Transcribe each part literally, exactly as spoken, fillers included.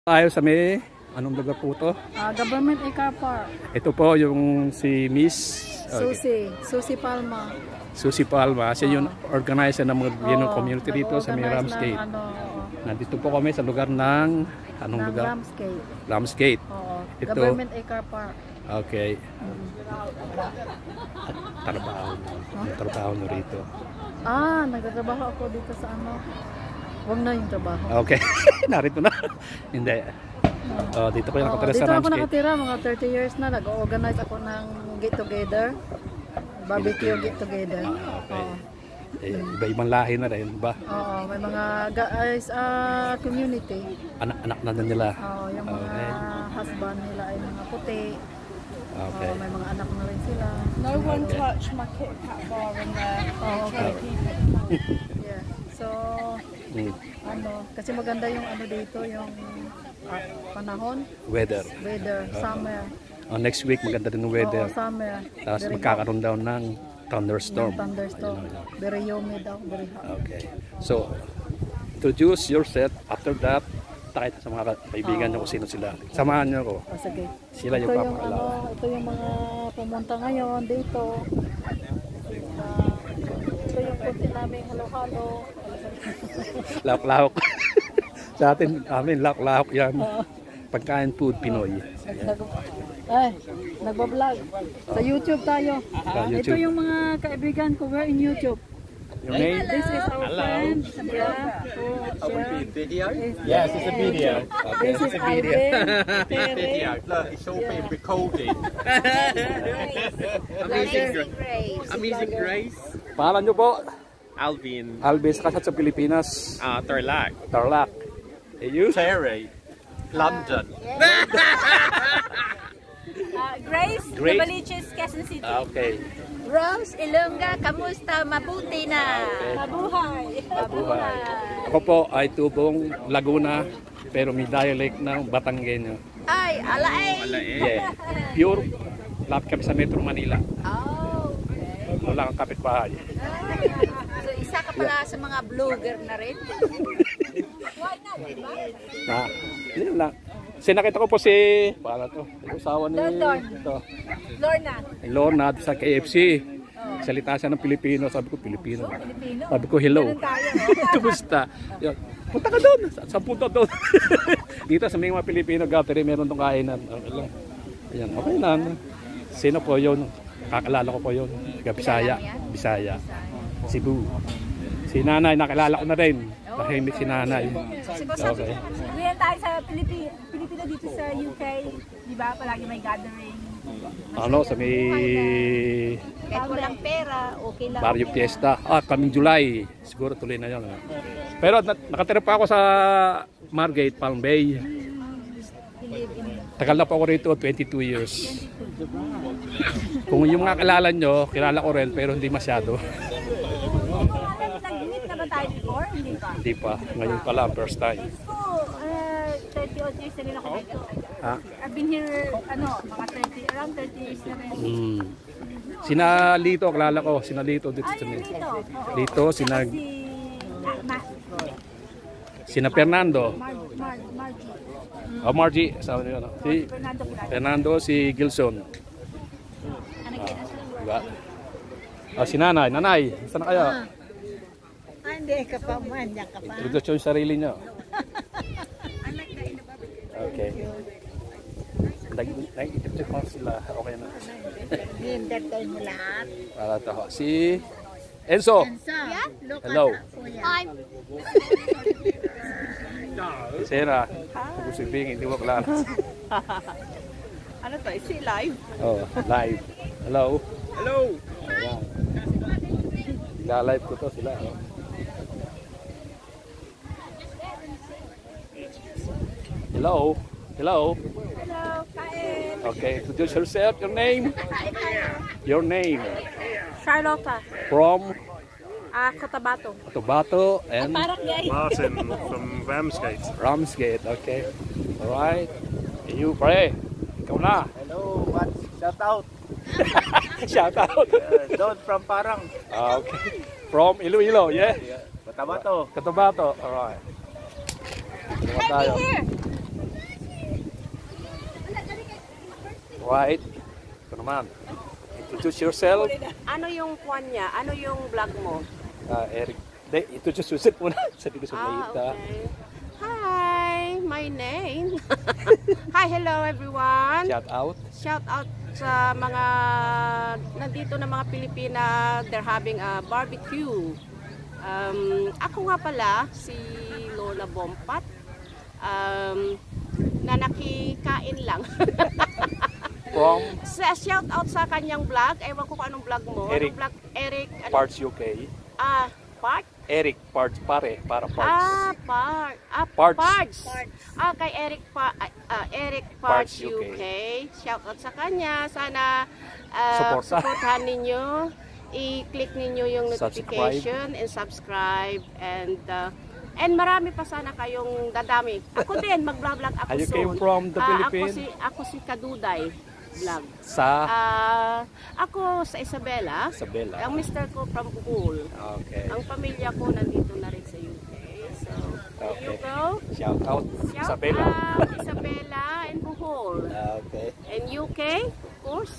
Tayo sa may, anong lugar po to? Uh, Government Car Park. Ito po yung si Miss Susie, Susie Palma. Susie Palma, siya yung organizer ng mga Vienna Oo, community dito sa may Ramsgate. Ano, oo. Nandito po kami sa lugar ng, anong ng lugar? Ramsgate. Ramsgate. Oo. Ito. Government Car Park. Okay. Trabaho. Huh? Trabaho nyo rito. Ah, nagtatrabaho ako dito sa ano. Huwag na yung trabaho. Okay. Narito na. Hindi. Oh, dito ko yung nakatira sa Ramsgate. Dito ako nakatira, mga thirty years na. Nag-organize ako ng get together. Barbecue get together. Ah, okay. Oo. Eh, iba-ibang lahi na rin, ba? Oo, may mga guys, uh, community. Anak-anak na din nila. Oo, yung mga okay. husband nila ay mga puti. Okay. Oo, may mga anak na rin sila. No one okay. touch my Kit Kat bar in there. Oh, okay. Yeah. So, mm. ano, kasi maganda yung ano dito, yung uh, panahon. Weather. Weather, summer. Oh, next week maganda din yung weather. Oo, summer. Tapos magkakaroon daw ng thunderstorm. Ng thunderstorm. Very humid daw, very hot. Okay. So, introduce yourself. After that, tayo sa mga kaibigan nyo kung sino sila. Samahan nyo ako. Oh, sige. Sila yung ito yung papakalaw. ano, ito yung mga pumunta ngayon dito. Uh, ito yung kunti namin halo-halo. Lahok-lahok. Sa atin, amin, lahok-lahok yan. Pagkain food, Pinoy. Ay, nagbablog. Sa YouTube tayo. Sa YouTube. Ito yung mga kaibigan ko. We're in YouTube. Your name? This is our Hello. friend. Yeah. Are we being video? Yes, it's a video. This is Alvin. Video. Look, it's all being recorded. Amazing Grace. Amazing Grace. Pangalan nyo po? Alvin. Alves, kasat sa Pilipinas. Uh, Tarlac. Tarlac. Eh, you? Terry. London. Uh, Grace, Grace. Novaliches, Quezon City. Ah, okay. Rose Ilongga, kamusta? Mabuti na. Okay. Mabuhay. Buhay. Ako po ay tubong Laguna, pero may dialect ng Batanggenyo. Ay, alaay. Yeah. Pure. Lapit kami sa Metro Manila. Oh, okay. Wala kang kapitbahay. So, isa ka pala sa mga vlogger na rin. Na, yun lang. Sinakita ko po si, paano to? Yung asawa ni, ito. Lorna. Ni Lorna sa K F C. Salita siya ng Pilipino. Sabi ko, Pilipino. Sabi ko, hello. Kumusta? Yan. Punta ka doon. Sa punta doon. Dito sa mga Pilipino gathering, meron tong kainan. Okay lang. Ayan, okay na. Sino po yun? Kakalala ko po yun. Bisaya. Bisaya. Cebu. Si nanay, nakilala ko na rin. Tahimik si nanay. Okay. Ngayon tayo sa Pilipino, Pilipino dito sa U K. Di ba? Palagi may gathering. Ano, sa may Kahit walang pera, okay lang. Barrio Fiesta. Ah, kaming July. Siguro tuloy na yun. Pero na nakatira pa ako sa Margate, Palm Bay. Tagal na po ako rito, twenty-two years. Kung yung mga kilala nyo, kilala ko rin, pero hindi masyado. Nag-meet na ba tayo before? Hindi pa. Hindi pa. Ngayon pa lang, first time. So, uh, thirty odd years na rin ako dito. Ha? I've been here, ano, mga thirty, around thirty years na rin. Hmm. Sina Lito, kilala ko. Sina Lito dito Ah, sa yun may. dito. Oo. Dito, sina, Si, ah, Ma, sina Fernando. Mar, Mar, Margie. O Margie, sabi niyo, ano? Si Fernando Pilar. Fernando, si Gilson. Ano kina Diba? Ah, si Nanay. Nanay, saan na kayo? Hindi ka pa man, yan ka pa. Introduce yung sarili nyo. Okay. Nag-introduce ko sila. Okay na. I-entertain mo lahat. Para to. Si Enzo. Yeah? Look Hello. Hi. Sarah. Kung sabihin, hindi mo klaro. Ano to? Is it live? Oh, live. Hello. Hello. Ayan. Ila-live ko to sila. Oh. Hello. Hello. Hello, Kain. Okay, introduce yourself. Your name? Your name. Charlotte. From Ah, Cotabato. Cotabato and Martin from Ramsgate. Ramsgate. Okay. Alright. You pray. Ikaw na. Hello. What? Shout out. Shout out. Uh, Don from Parang. Ah, okay. From Iloilo, yeah? Cotabato. Cotabato. Alright. Dito naman tayo. Right. Ito naman. Introduce yourself. Ano yung kwan niya? Ano yung vlog mo? Uh, Eric. Hindi, introduce yourself muna. Sabi ko sa Ah, Maita. okay. Hi, my name. Hi, hello everyone. Shout out. Shout out sa mga nandito na mga Pilipina. They're having a barbecue. Um, ako nga pala, si Lola Bompat. Um, na nakikain lang. From Sa shout out sa kanyang vlog. Ewan ko kung anong vlog mo. Eric. Anong vlog? Eric. Ano? Parts U K. Ah, part? Eric Parts pare. Para Ah, parts. part. Ah, Parts. parts. Ah, kay Eric pa ah, ah, Eric Parts, Parts U K. U K. Shout out sa kanya. Sana ah, Suporta. supportahan ninyo. I-click ninyo yung Subscribe. notification and subscribe and uh, and marami pa sana kayong dadami. Ako din mag-vlog ako Ah, you soon. came from the Ah, Philippines? Ako si ako si Kaduday vlog. Sa Ah, ako sa Isabela. Isabela. Ang mister ko from Bohol. Okay. Ang pamilya ko nandito na rin sa U K. So, there you Okay. go. Shout out. Shout Isabela. out Isabela and Bohol. Okay. And U K, of course.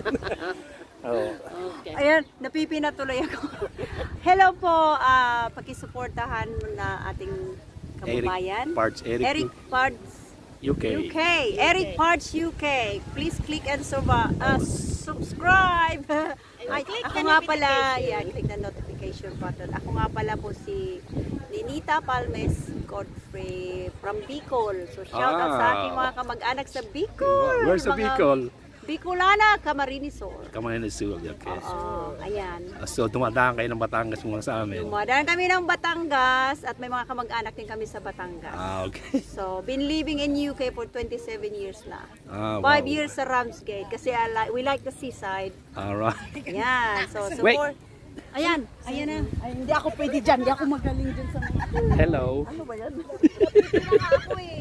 Oh. Okay. Ayan, napipina tuloy ako. Hello po, ah pakisuportahan na ating kababayan. Eric Parts. Eric, Eric Parts U K. U K. Eric Parts U K. Please click and surva- uh, subscribe. Ay, ako nga pala, yeah, click the notification button. Ako nga pala po si Ninita Palmes Godfrey from Bicol. So shout out sa Ah. aking mga kamag-anak sa Bicol. Where's the Mga Bicol? Bicolana, Camarinesor. Kamay na Sul. Okay. Oh, ayan. So, dumadaan kayo ng Batangas muna sa amin. Dumadaan kami ng Batangas at may mga kamag-anak din kami sa Batangas. Ah, okay. So, been living in U K for twenty-seven years na. Ah, Five wow. years sa Ramsgate kasi I like, we like the seaside. Alright. Ayan. So, Wait. support. Ayan. Ayan na. Ay, hindi ako pwede dyan. Hindi ako magaling dyan sa mga... Hello. Ano ba yan? Ako eh.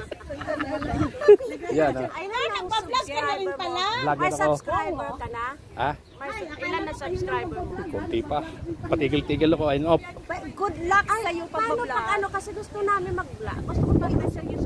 Yan ah. Ay, nagpa-vlog ka na rin pala. Vlogger ako. Subscriber ka na? Ah, Ilan na subscriber mo? kunti pa. Patigil-tigil ako. Ayun, off. Good luck sa iyo Paano pag-vlog. pag ano kasi gusto namin mag-vlog. Gusto ko pa rin sa YouTube.